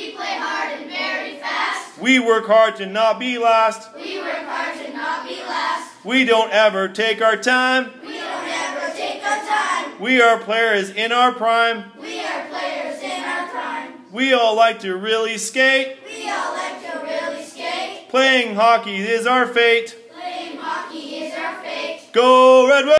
We play hard and very fast. We work hard to not be last. We work hard to not be last. We don't ever take our time. We don't ever take our time. We are players in our prime. We are players in our prime. We all like to really skate. We all like to really skate. Playing hockey is our fate. Playing hockey is our fate. Go Red Wings!